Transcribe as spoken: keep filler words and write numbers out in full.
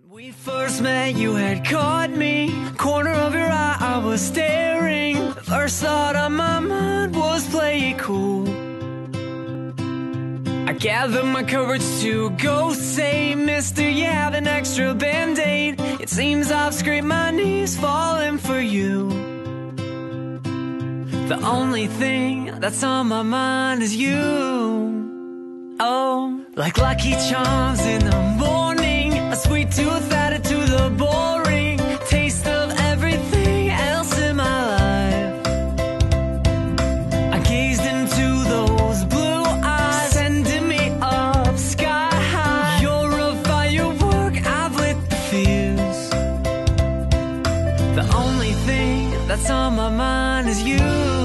We first met, you had caught me. Corner of your eye, I was staring. The first thought on my mind was play it cool. I gathered my courage to go say, Mister, you have an extra band-aid. It seems I've scraped my knees falling for you. The only thing that's on my mind is you. Oh, like Lucky Charms in the morning, a sweet tooth added to the boring taste of everything else in my life. I gazed into those blue eyes, sending me up sky high. You're a firework, I've lit the fuse. The only thing that's on my mind is you.